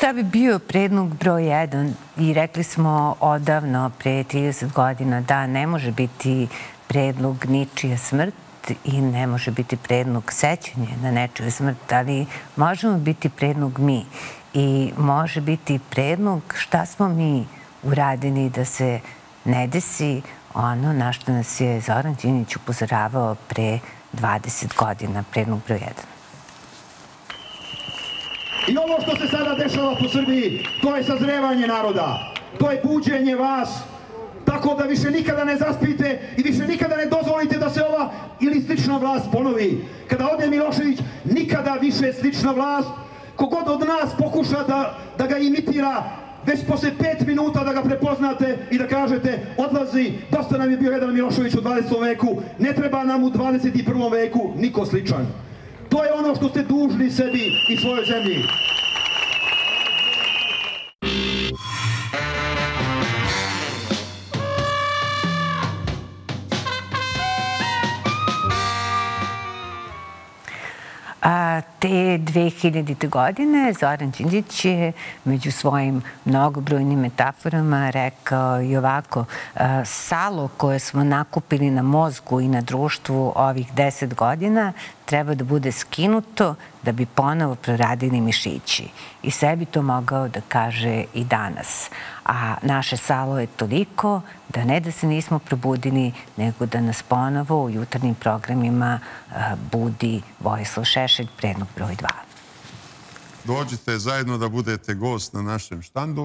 Šta bi bio predlog broj 1? I rekli smo odavno, pre 30 godina, da ne može biti predlog ničija smrt i ne može biti predlog sećanja na nečiju smrt, ali možemo biti predlog mi. I može biti predlog šta smo mi uradili da se ne desi ono na što nas je Zoran Đinđić upozoravao pre 20 godina, predlog broj 1. I ovo što se sada dešava po Srbiji, to je sazrevanje naroda, to je buđenje vas, tako da više nikada ne zaspite i više nikada ne dozvolite da se ova ili slična vlast ponovi. Kada ode Milošević, nikada više slična vlast, kogod od nas pokuša da ga imitira, već posle 5 minuta da ga prepoznate i da kažete odlazi, dosta nam je bio jedan Milošević u 20. veku, ne treba nam u 21. veku niko sličan. To je ono što ste dužni sebi i svojoj zemlji. Te 2000. godine Zoran Đinđić je među svojim mnogobrojnim metaforama rekao i ovako: salo koje smo nakupili na mozgu i na društvu ovih 10 godina treba da bude skinuto da bi ponovo proradili mišići. I sve bi to mogao da kaže i danas. A naše salo je toliko da ne da se nismo probudili, nego da nas ponovo u jutarnjim programima budi Vojislav Šešelj, predlog broj 2. Dođite zajedno da budete gost na našem štandu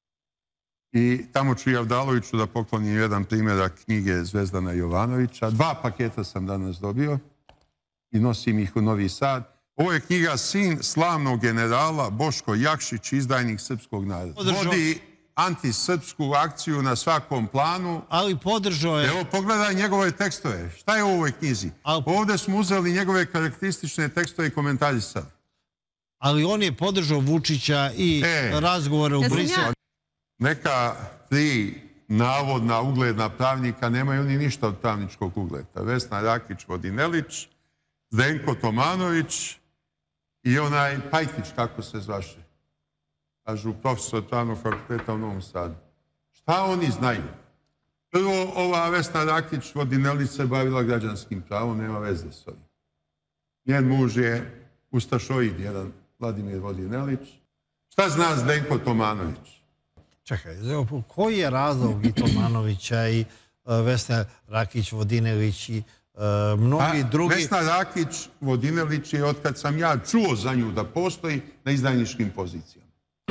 i tamo ću i Avdaloviću da poklonim jedan primjerak knjige Zvezdana Jovanovića. 2 paketa sam danas dobio i nosim ih u Novi Sad. Ovo je knjiga Sin slavnog generala Boško Jakšić, izdajnik srpskog naroda. Vodi antisrpsku akciju na svakom planu. Ali podržao je... Evo, pogledaj njegove tekstove. Šta je u ovoj knjizi? Ovdje smo uzeli njegove karakteristične tekstove i komentarisali. Ali on je podržao Vučića i razgovore u Briselu. Neka 3 navodna ugledna pravnika nemaju ni ništa od pravničkog ugleda. Vesna Rakić-Vodinelić, Zdenko Tomanović i onaj Pajtić, kako se zvaše. Kažu profesor pravnog fakulteta u Novom Sadu. Šta oni znaju? Prvo, ova Vesna Rakić-Vodinelić se bavila građanskim pravom, nema veze s ovim. Njen muž je ustašoid, jedan Vladimir Vodinelić. Šta zna Zdenko Tomanović? Čekaj, koji je razlog i Tomanovića i Vesna Rakić-Vodinelić i mnogi drugi... Vesna Rakić-Vodinelić je, otkad sam ja čuo za nju da postoji, na izdajničkim pozicijama.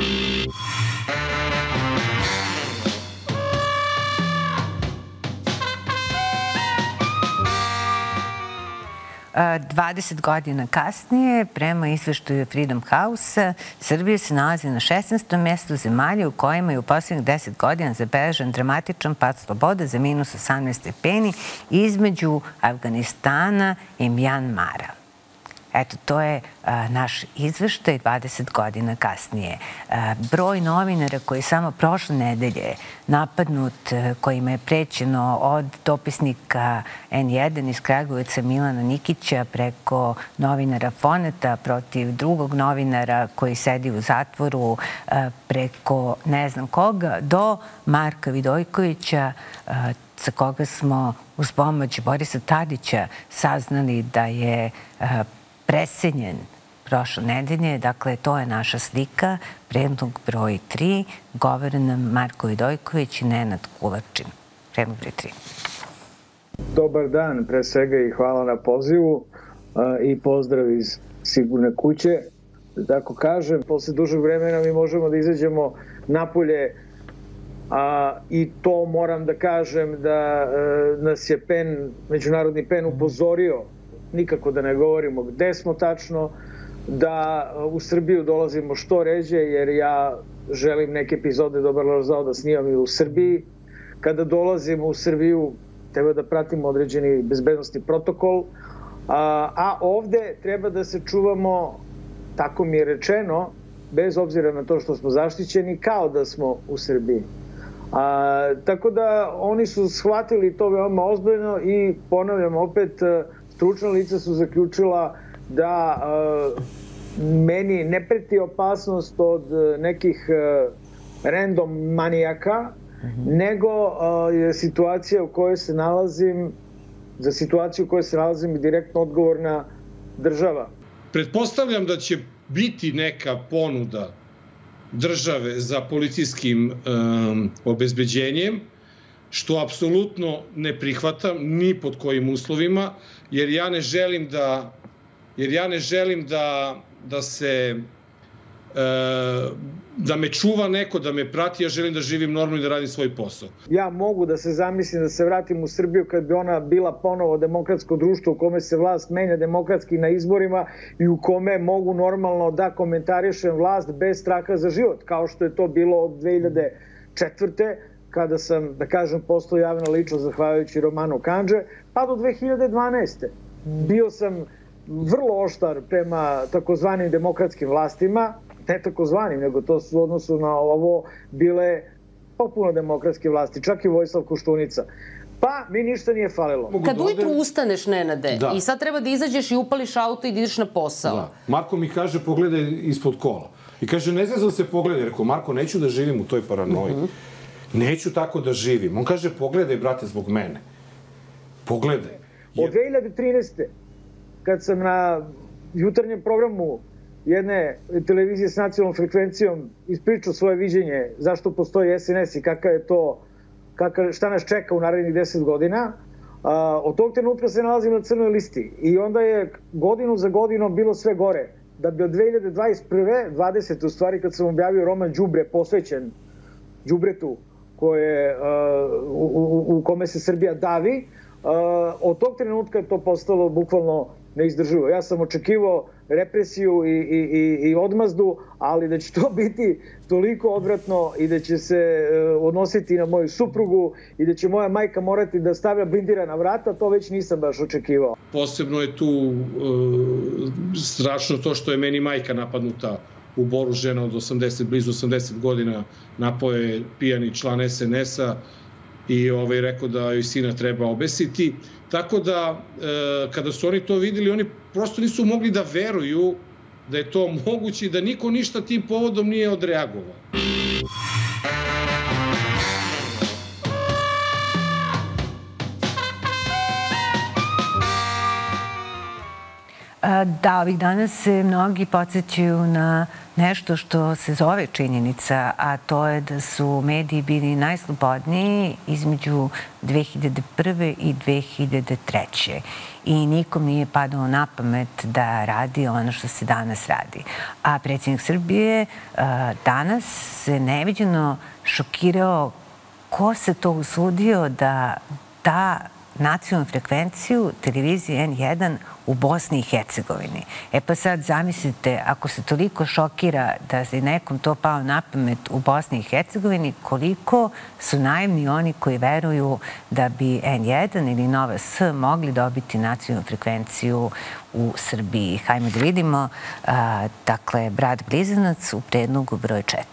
20 godina kasnije, prema izveštaju Freedom House, Srbija se nalazi na 16. mjestu zemalja u kojima je u posljednjih 10 godina zabeležen dramatičan pad slobode za minus 18 stepeni između Afganistana i Mjanmara. Eto, to je naš izveštaj 20 godina kasnije. Broj novinara koji je samo prošle nedelje napadnut, kojima je prećeno od dopisnika N1 iz Kragujevca Milana Nikića preko novinara Foneta protiv drugog novinara koji sedi u zatvoru, preko ne znam koga, do Marka Vidojkovića, za koga smo uz pomoć Borisa Tadića saznali da je presenjen prošle nedelje. Dakle, to je naša slika, predlog broj 3, govore nam Marko Vidojković i Nenad Kulačin. Predlog broj 3. Dobar dan, pre svega, i hvala na pozivu i pozdrav iz sigurne kuće. Tako kažem, posle dužeg vremena mi možemo da izađemo napolje i to moram da kažem da nas je Međunarodni PEN upozorio, nikako da ne govorimo gde smo tačno, da u Srbiju dolazimo što ređe, jer ja želim neke epizode Dobar loš zao da snimam i u Srbiji. Kada dolazimo u Srbiju treba da pratimo određeni bezbednostni protokol, a ovde treba da se čuvamo, tako mi je rečeno, bez obzira na to što smo zaštićeni, kao da smo u Srbiji. Tako da oni su shvatili to veoma ozbiljno i ponavljam opet, stručna lica su zaključila da meni ne preti opasnost od nekih random manijaka, nego je situacija u kojoj se nalazim, za situaciju u kojoj se nalazim direktno odgovorna država. Pretpostavljam da će biti neka ponuda države za policijskim obezbeđenjem, što apsolutno ne prihvatam ni pod kojim uslovima, jer ja ne želim da se da me čuva neko, da me prati, ja želim da živim normalno i da radim svoj posao. Ja mogu da se zamislim da se vratim u Srbiju kad bi ona bila ponovo demokratsko društvo u kome se vlast menja demokratski na izborima i u kome mogu normalno da komentarišem vlast bez straha za život, kao što je to bilo od 2004. kada sam, da kažem, postao javna ličnost zahvaljujući Romanu Kandže, pa do 2012. Bio sam vrlo oštar prema takozvanim demokratskim vlastima, ne takozvanim, nego to su u odnosu na ovo bile popuno demokratske vlasti, čak i Vojislav Koštunica. Pa mi ništa nije falilo. Kad ujutru ustaneš, Nenade, i sad treba da izađeš i upališ auto i da ideš na posao. Marko mi kaže pogledaj ispod kola. I kaže ne znam da se pogledaj. Rekao Marko, neću da živim u toj paranoji. Neću tako da živim. On kaže pogledaj brate zbog mene. Pogledaj. Od 2013. kad sam na jutarnjem programu jedne televizije s nacionalnom frekvencijom ispričao svoje viđenje zašto postoji SNS i kakav je to, šta nas čeka u narednih 10 godina, od tog trenutka se nalazim na crnoj listi i onda je godinu za godinom bilo sve gore. Da bi od 2021. 20. u stvari kad sam objavio roman Đubre posvećen đubretu u kome se Srbija davi, od tog trenutka je to postalo bukvalno neizdrživo. Ja sam očekivao represiju i odmazdu, ali da će to biti toliko odvratno i da će se odnositi na moju suprugu i da će moja majka morati da stavlja blindirana vrata, to već nisam baš očekivao. Posebno je tu strašno to što je meni majka napadnuta u Boru, žena od 80, blizu 80 godina, napao je pijani član SNS-a i rekao da joj sina treba obesiti. Tako da, kada su oni to videli, oni prosto nisu mogli da veruju da je to moguće i da niko ništa tim povodom nije odreagovao. Da, ovih dana se mnogi podsjećaju na nešto što se zove činjenica, a to je da su mediji bili najslobodniji između 2001. i 2003. I nikom nije padalo na pamet da radi ono što se danas radi. A predsjednik Srbije danas se neviđeno šokirao ko se to usudio da da nacionalnu frekvenciju televizije N1 u Bosni i Hercegovini. Pa sad zamislite, ako se toliko šokira da se nekom to pao na pamet u Bosni i Hercegovini, koliko su naivni oni koji veruju da bi N1 ili Nova S mogli dobiti nacionalnu frekvenciju u Srbiji. Hajmo da vidimo. Dakle, Brat Blizanac u predlogu broj 4.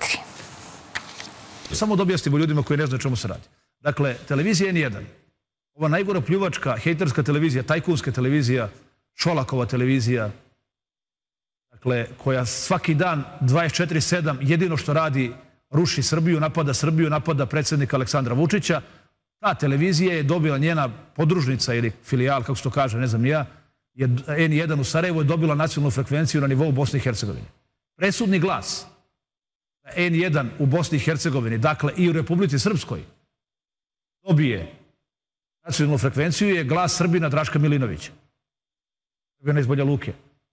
Samo da objasnimo ljudima koji ne znaju o čemu se radi. Dakle, televizija N1, ova najgora pljuvačka, hejterska televizija, tajkunska televizija, Šolakova televizija, dakle, koja svaki dan 24/7 jedino što radi ruši Srbiju, napada predsjednika Aleksandra Vučića. Ta televizija je dobila, njena podružnica ili filijal, kako se to kaže, ne znam ni ja, je N1 u Sarajevu je dobila nacionalnu frekvenciju na nivou Bosne i Hercegovine. Presudni glas N1 u Bosni i Hercegovini, dakle i u Republici Srpskoj, dobije nacionalnu frekvenciju je glas Srbina Draška Milinovića. Srbina iz Banja Luke.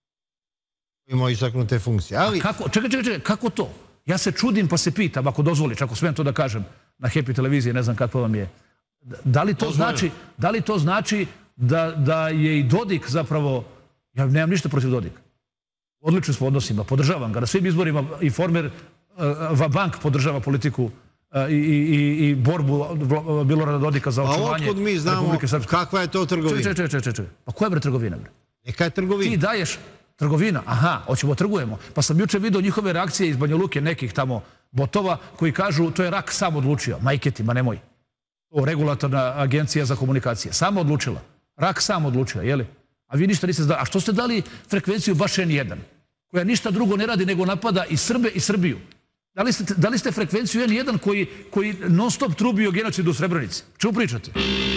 Ima istaknute funkcije. Čekaj, kako to? Ja se čudim pa se pitam, ako dozvoliš, ako smijem to da kažem na Happy televiziji, ne znam kako vam je. Da li to znači da je i Dodik zapravo, ja nemam ništa protiv Dodika. Odlično smo odnosima, podržavam ga. Na svim izborima Informer, Vabank podržava politiku i borbu Milorada Dodika za očuvanje Republike Srpske. A otkud mi znamo kakva je to trgovina? Čekaj. Pa koja je trgovina? Neka je trgovina. Ti daješ trgovina, aha, hoćemo trgujemo. Pa sam juče vidio njihove reakcije iz Banja Luke, nekih tamo botova, koji kažu to je rak sam odlučio. Majke ti, ma nemoj. To regulatorna agencija za komunikacije. Sama odlučila. Rak sam odlučio, jeli? A vi ništa niste znali. A što ste dali frekvenciju baš N1? koja ništa drugo ne radi nego napada i Srbe i Srbiju. Da li ste frekvenciju N1 koji non stop trubi o genocidu u Srebrenici? Čemu pričate?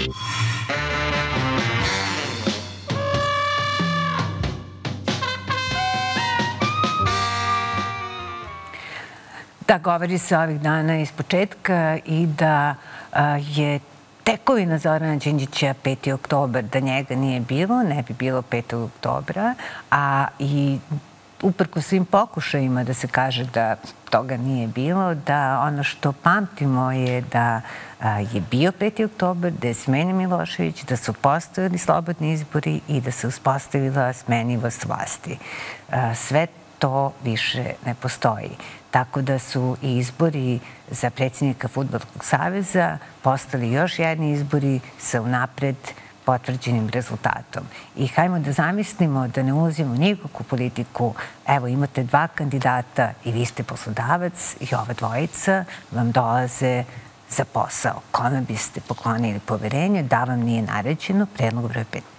Da, govori se ovih dana iz početka i da je tekovina Zorana Đinđića 5. oktobar, da njega nije bilo, ne bi bilo 5. oktobra, a i uprko svim pokušajima da se kaže da toga nije bilo, da ono što pamtimo je da je bio 5. oktobar, da je smenjen Milošević, da su postojali slobodni izbori i da se uspostavila smenjivost vlasti. Sve to više ne postoji. Tako da su i izbori za predsjednika Fudbalskog saveza postali još jedni izbori sa unapred potvrđenim rezultatom. I hajmo da zamislimo da ne ulazimo nikakvu politiku. Evo, imate 2 kandidata i vi ste poslodavac i ova dvojica vam dolaze za posao. Kome biste poklonili poverenje, da vam nije naređeno, predlog broj 5.